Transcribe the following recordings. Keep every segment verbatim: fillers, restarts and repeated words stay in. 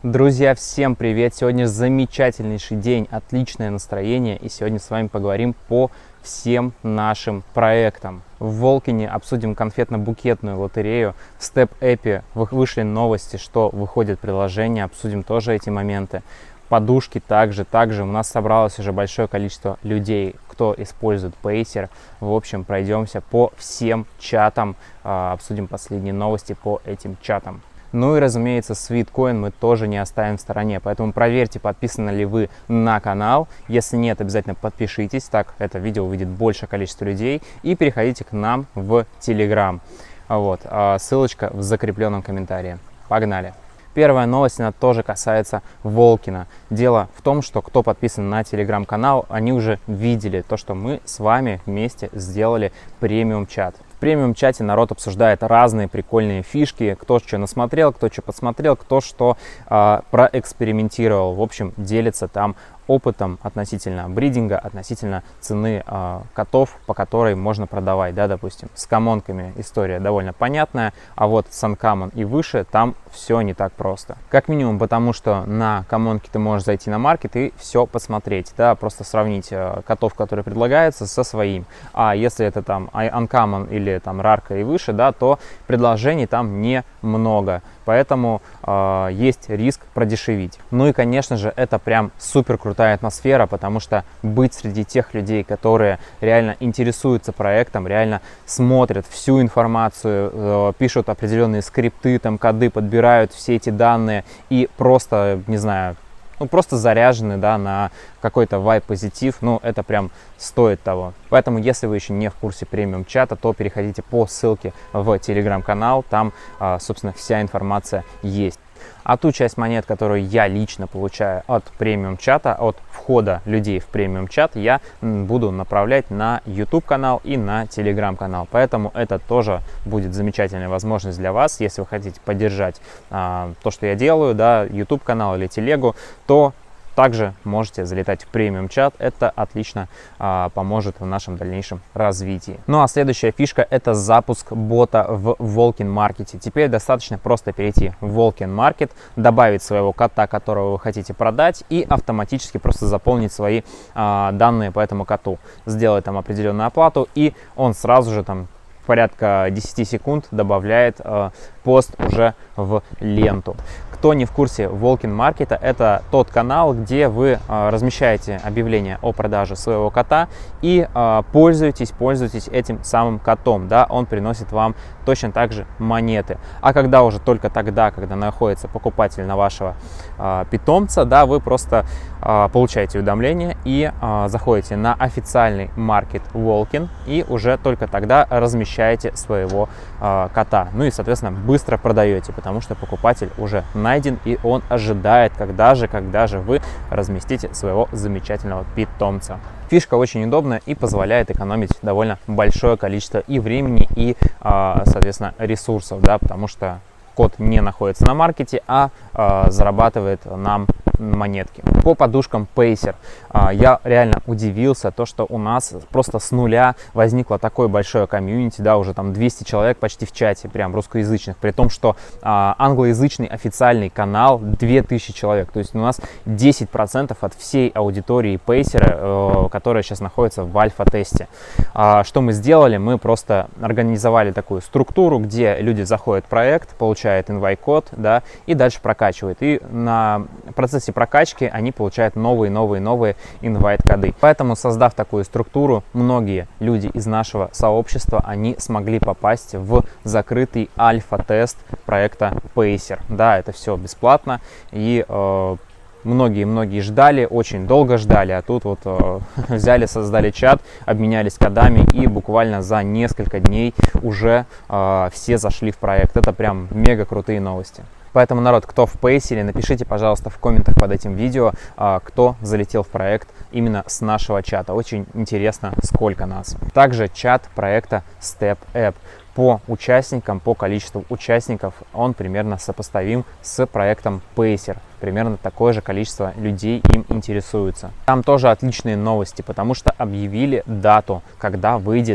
Друзья, всем привет! Сегодня замечательнейший день, отличное настроение, и сегодня с вами поговорим по всем нашим проектам. В Волкине обсудим конфетно-букетную лотерею. В StepApp вышли новости, что выходит приложение, обсудим тоже эти моменты. Подушки также, также у нас собралось уже большое количество людей, кто использует Pacer. В общем, пройдемся по всем чатам, обсудим последние новости по этим чатам. Ну и, разумеется, Sweetcoin мы тоже не оставим в стороне, поэтому проверьте, подписаны ли вы на канал. Если нет, обязательно подпишитесь, так это видео увидит большее количество людей. И переходите к нам в Telegram. Вот, ссылочка в закрепленном комментарии. Погнали! Первая новость, она тоже касается Волкина. Дело в том, что кто подписан на телеграм-канал, они уже видели то, что мы с вами вместе сделали премиум-чат. В премиум-чате народ обсуждает разные прикольные фишки, кто что насмотрел, кто что посмотрел, кто что э, проэкспериментировал. В общем, делится там опытом относительно бридинга, относительно цены э, котов, по которой можно продавать, да, допустим. С коммонками история довольно понятная, а вот с анкамон и выше там все не так просто. Как минимум потому, что на коммонке ты можешь зайти на маркет и все посмотреть, да, просто сравнить э, котов, которые предлагаются, со своим. А если это там анкамон или там рарка и выше, да, то предложений там немного. Поэтому э, есть риск продешевить. Ну и, конечно же, это прям супер крутая атмосфера, потому что быть среди тех людей, которые реально интересуются проектом, реально смотрят всю информацию, э, пишут определенные скрипты, там коды, подбирают все эти данные и просто, не знаю, ну, просто заряжены, да, на какой-то вайб-позитив, ну, это прям стоит того. Поэтому, если вы еще не в курсе премиум-чата, то переходите по ссылке в телеграм-канал, там, собственно, вся информация есть. А ту часть монет, которую я лично получаю от премиум-чата, от входа людей в премиум-чат, я буду направлять на YouTube-канал и на Telegram-канал. Поэтому это тоже будет замечательная возможность для вас. Если вы хотите поддержать а, то, что я делаю, да, YouTube-канал или телегу, то также можете залетать в премиум-чат, это отлично а, поможет в нашем дальнейшем развитии. Ну а следующая фишка — это запуск бота в Волкин маркете. Теперь достаточно просто перейти в Волкин маркет, добавить своего кота, которого вы хотите продать, и автоматически просто заполнить свои а, данные по этому коту. Сделать там определенную оплату, и он сразу же там порядка десяти секунд добавляет э, пост уже в ленту. Кто не в курсе Волкин маркета, это тот канал, где вы э, размещаете объявление о продаже своего кота и э, пользуетесь, пользуетесь этим самым котом, да, он приносит вам точно так же монеты. А когда уже только тогда, когда находится покупатель на вашего э, питомца, да, вы просто э, получаете уведомление и э, заходите на официальный маркет Волкин и уже только тогда размещаете своего э, кота. Ну и, соответственно, быстро продаете, потому что покупатель уже найден и он ожидает, когда же, когда же вы разместите своего замечательного питомца. Фишка очень удобная и позволяет экономить довольно большое количество и времени, и, э, соответственно, ресурсов, да, потому что кот не находится на маркете, а э, зарабатывает нам монетки. По подушкам Pacer я реально удивился, то что у нас просто с нуля возникло такое большое комьюнити, да, уже там двести человек почти в чате, прям русскоязычных, при том, что а, англоязычный официальный канал две тысячи человек, то есть у нас десять процентов от всей аудитории Pacer, э, которая сейчас находится в альфа-тесте. А, что мы сделали? Мы просто организовали такую структуру, где люди заходят в проект, получают инвайт-код, да, и дальше прокачивают, и на процессе прокачки они получают новые, новые, новые инвайт-коды. Поэтому, создав такую структуру, многие люди из нашего сообщества, они смогли попасть в закрытый альфа-тест проекта Pacer. Да, это все бесплатно, и э, многие-многие ждали, очень долго ждали, а тут вот э, взяли, создали чат, обменялись кодами, и буквально за несколько дней уже э, все зашли в проект. Это прям мега крутые новости. Поэтому, народ, кто в Pacer, напишите, пожалуйста, в комментах под этим видео, кто залетел в проект именно с нашего чата. Очень интересно, сколько нас. Также чат проекта StepApp. По участникам, по количеству участников он примерно сопоставим с проектом Pacer. Примерно такое же количество людей им интересуется. Там тоже отличные новости, потому что объявили дату, когда выйдет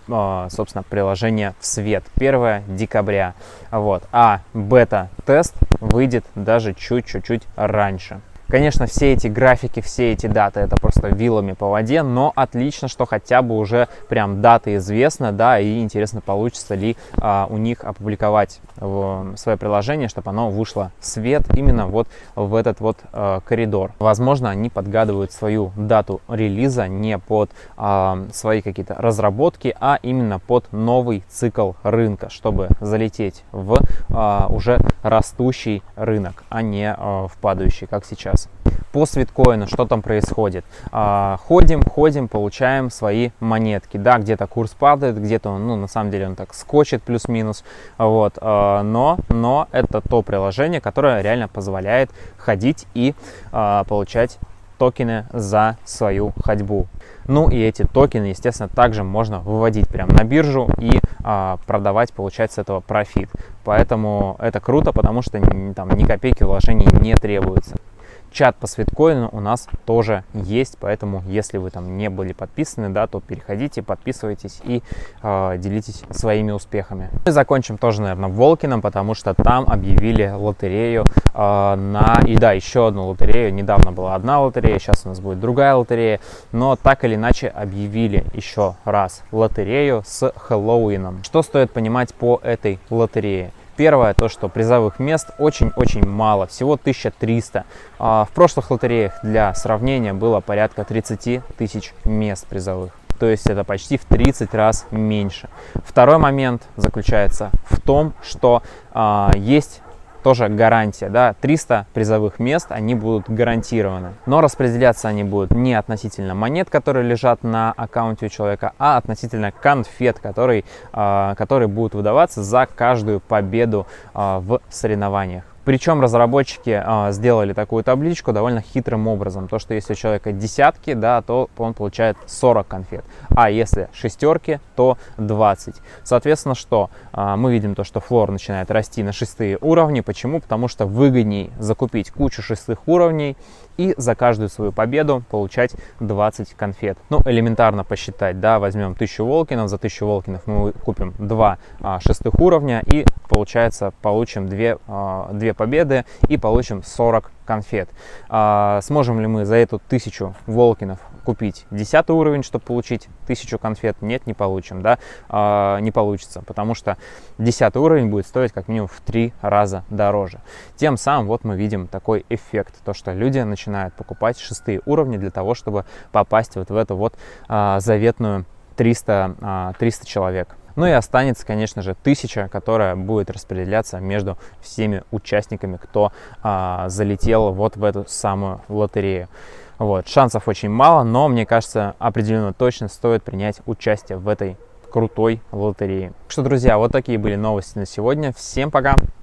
собственно, приложение в свет первого декабря. Вот. А бета-тест выйдет даже чуть-чуть раньше. Конечно, все эти графики, все эти даты — это просто вилами по воде, но отлично, что хотя бы уже прям дата известна, да, и интересно, получится ли а, у них опубликовать в, свое приложение, чтобы оно вышло в свет именно вот в этот вот а, коридор. Возможно, они подгадывают свою дату релиза не под а, свои какие-то разработки, а именно под новый цикл рынка, чтобы залететь в а, уже растущий рынок, а не а, в падающий, как сейчас. По свиткоину что там происходит? А, ходим, ходим, получаем свои монетки. Да, где-то курс падает, где-то он, ну, на самом деле он так скочит плюс-минус. Вот, а, но, но это то приложение, которое реально позволяет ходить и а, получать токены за свою ходьбу. Ну и эти токены, естественно, также можно выводить прямо на биржу и а, продавать, получать с этого профит. Поэтому это круто, потому что там ни копейки вложений не требуется. Чат по свиткоину у нас тоже есть, поэтому если вы там не были подписаны, да, то переходите, подписывайтесь и э, делитесь своими успехами. Мы закончим тоже, наверное, Волкином, потому что там объявили лотерею э, на... И да, еще одну лотерею. Недавно была одна лотерея, сейчас у нас будет другая лотерея. Но так или иначе объявили еще раз лотерею с Хэллоуином. Что стоит понимать по этой лотерее? Первое, то, что призовых мест очень-очень мало, всего тысяча триста. В прошлых лотереях, для сравнения, было порядка тридцати тысяч мест призовых. То есть это почти в тридцать раз меньше. Второй момент заключается в том, что а, есть тоже гарантия, да, триста призовых мест, они будут гарантированы. Но распределяться они будут не относительно монет, которые лежат на аккаунте у человека, а относительно конфет, которые, э, которые будут выдаваться за каждую победу э, в соревнованиях. Причем разработчики э, сделали такую табличку довольно хитрым образом. То, что если у человека десятки, да, то он получает сорок конфет. А если шестерки, то двадцать. Соответственно, что? Э, мы видим то, что флор начинает расти на шестые уровни. Почему? Потому что выгодней закупить кучу шестых уровней и за каждую свою победу получать двадцать конфет. Ну, элементарно посчитать, да, возьмем тысячу волкинов, за тысячу волкинов мы купим два а, шестых уровня и, получается, получим две, а, две победы и получим сорок конфет. А, сможем ли мы за эту тысячу волкинов купить десятый уровень, чтобы получить тысячу конфет? Нет, не получим, да, а, не получится, потому что десятый уровень будет стоить как минимум в три раза дороже. Тем самым вот мы видим такой эффект, то что люди начинают покупать шестые уровни для того, чтобы попасть вот в эту вот а, заветную триста, а, триста человек. Ну и останется, конечно же, тысяча, которая будет распределяться между всеми участниками, кто а, залетел вот в эту самую лотерею. Вот. Шансов очень мало, но, мне кажется, определенно точно стоит принять участие в этой крутой лотерее. Так что, друзья, вот такие были новости на сегодня. Всем пока!